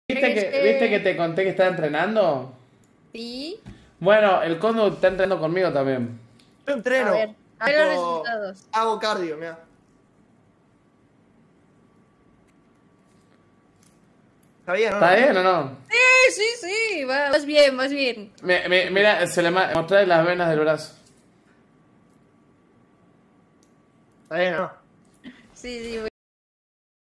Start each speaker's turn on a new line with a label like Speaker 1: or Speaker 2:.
Speaker 1: ¿Viste que te conté que estaba entrenando?
Speaker 2: Sí.
Speaker 1: Bueno, el Condu está entrenando conmigo también.
Speaker 3: Yo entreno.
Speaker 2: A ver los
Speaker 3: tipo,
Speaker 2: resultados.
Speaker 3: hago cardio, mira. ¿Está bien, no?
Speaker 1: ¿Está bien o no?
Speaker 2: Sí, vas bien, vas bien.
Speaker 1: Mira, se le mostré las venas del brazo.
Speaker 3: ¿Está bien, no?
Speaker 2: Sí,